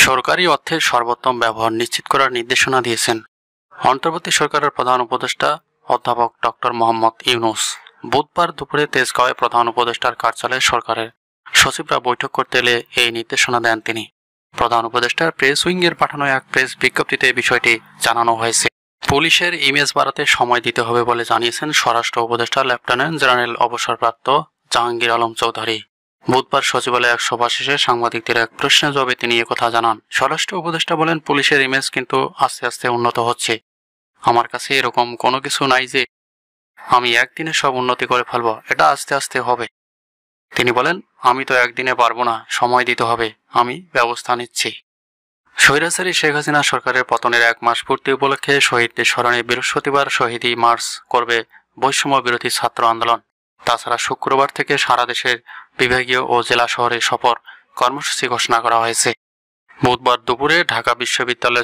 সরকারি অর্থের সর্বোত্তম ব্যবহার নিশ্চিত করার নির্দেশনা দিয়েছেন অন্তর্বর্তী সরকারের প্রধান উপদেষ্টা অধ্যাপক ডক্টর মোহাম্মদ ইউনূস। বুধবার দুপুরে তেজগাঁওয়ে প্রধান উপদেষ্টার কার্যালয়ে সরকারের সচিবরা বৈঠক করতে এলে এই নির্দেশনা দেন তিনি। প্রধান উপদেষ্টার প্রেস উইংয়ের পাঠানো এক প্রেস বিজ্ঞপ্তিতে বিষয়টি জানানো হয়েছে। পুলিশের ইমেজ বাড়াতে সময় দিতে হবে বলে জানিয়েছেন স্বরাষ্ট্র উপদেষ্টা লেফটেন্যান্ট জেনারেল অবসরপ্রাপ্ত জাহাঙ্গীর আলম চৌধুরী। বুধবার সচিবালয়ে এক সভা শেষে সাংবাদিকদের এক প্রশ্নের জবাবে তিনি একথা জানান। স্বরাষ্ট্র উপদেষ্টা বলেন, পুলিশের ইমেজ কিন্তু আস্তে আস্তে উন্নত হচ্ছে। আমার কাছে এরকম কোনো কিছু নাই যে আমি একদিনে সব উন্নতি করে ফেলব, এটা আস্তে আস্তে হবে। তিনি বলেন, আমি তো একদিনে পারবো না, সময় দিতে হবে, আমি ব্যবস্থা নিচ্ছি। স্বৈরাচারী শেখ হাসিনা সরকারের পতনের 1 মাস পূর্তি উপলক্ষে শহীদদের স্মরণে বৃহস্পতিবার শহীদি মার্চ করবে বৈষম্য বিরোধী ছাত্র আন্দোলন। তাছাড়া শুক্রবার থেকে সারা দেশের বিভাগীয় ও জেলা শহরে সফর কর্মসূচি ঘোষণা করা হয়েছে। বুধবার দুপুরে ঢাকা বিশ্ববিদ্যালয়ের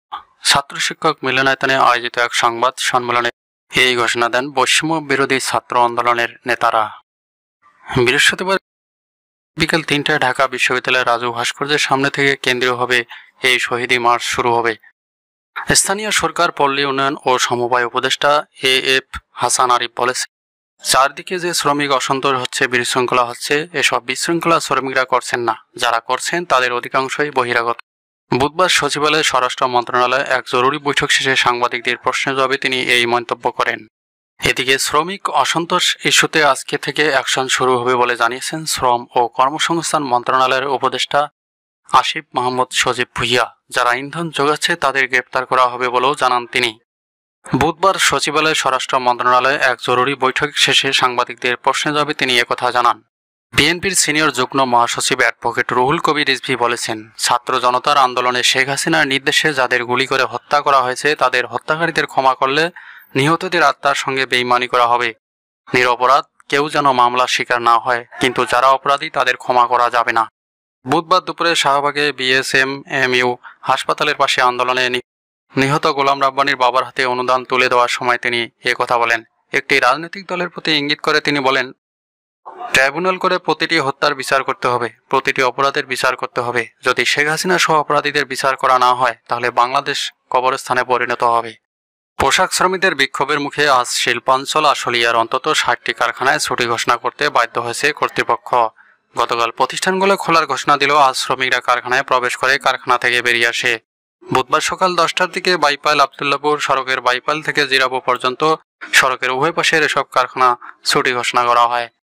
ছাত্র শিক্ষক মিলনায়তনে আয়োজিত এক সংবাদ সম্মেলনে এই ঘোষণা দেন বৈষম্য বিরোধী ছাত্র আন্দোলনের নেতারা। বৃহস্পতিবার বিকেল 3টায় ঢাকা বিশ্ববিদ্যালয়ের রাজু ভাস্কর্যের সামনে থেকে কেন্দ্রীয়ভাবে এই শহীদি মার্চ শুরু হবে। স্থানীয় সরকার, পল্লী উন্নয়ন ও সমবায় উপদেষ্টা AF হাসান আরিফ বলেছে, চারদিকে যে শ্রমিক অসন্তোষ হচ্ছে, বিশৃঙ্খলা হচ্ছে, এসব বিশৃঙ্খলা শ্রমিকরা করছেন না, যারা করছেন তাদের অধিকাংশই বহিরাগত। বুধবার সচিবালয়ে স্বরাষ্ট্র মন্ত্রণালয়ে এক জরুরি বৈঠক শেষে সাংবাদিকদের প্রশ্নের জবাবে তিনি এই মন্তব্য করেন। এদিকে শ্রমিক অসন্তোষ ইস্যুতে আজকে থেকে অ্যাকশন শুরু হবে বলে জানিয়েছেন শ্রম ও কর্মসংস্থান মন্ত্রণালয়ের উপদেষ্টা আসিফ মাহমুদ সজীব ভুইয়া। যারা ইন্ধন যোগাচ্ছে তাদের গ্রেপ্তার করা হবে বলেও জানান তিনি। বুধবার সচিবালয়ে স্বরাষ্ট্র মন্ত্রণালয়ে এক জরুরি বৈঠক শেষে সাংবাদিকদের প্রশ্নের জবাবে তিনি একথা জানান। বিএনপির সিনিয়র যুগ্ম মহাসচিব অ্যাডভোকেট রুহুল কবির রিজভী বলেছেন, ছাত্র জনতার আন্দোলনে শেখ হাসিনার নির্দেশে যাদের গুলি করে হত্যা করা হয়েছে তাদের হত্যাকারীদের ক্ষমা করলে নিহতদের আত্মার সঙ্গে বেইমানি করা হবে। নিরপরাধ কেউ যেন মামলার শিকার না হয়, কিন্তু যারা অপরাধী তাদের ক্ষমা করা যাবে না। বুধবার দুপুরে শাহবাগে BSMMU হাসপাতালের পাশে আন্দোলনে নিহত গোলাম রাব্বানীর বাবার হাতে অনুদান তুলে দেওয়ার সময় তিনি একথা বলেন। একটি রাজনৈতিক দলের প্রতি ইঙ্গিত করে তিনি বলেন, ট্রাইব্যুনাল করে প্রতিটি হত্যার বিচার করতে হবে, প্রতিটি অপরাধের বিচার করতে হবে। যদি শেখ হাসিনা সহ অপরাধীদের বিচার করা না হয় তাহলে বাংলাদেশ কবরস্থানে পরিণত হবে। পোশাক শ্রমিকদের বিক্ষোভের মুখে আজ শিল্পাঞ্চল আশুলিয়ার অন্তত 60টি কারখানায় ছুটি ঘোষণা করতে বাধ্য হয়েছে কর্তৃপক্ষ। গতকাল প্রতিষ্ঠানগুলো খোলার ঘোষণা দিলেও আজ শ্রমিকরা কারখানায় প্রবেশ করে কারখানা থেকে বেরিয়ে আসে। বুধবার সকাল 10টার দিকে বাইপাল আবদুল্লাপুর সড়কের বাইপাল থেকে জিরাবো পর্যন্ত সড়কের উভয় পাশের এসব কারখানা ছুটি ঘোষণা করা হয়।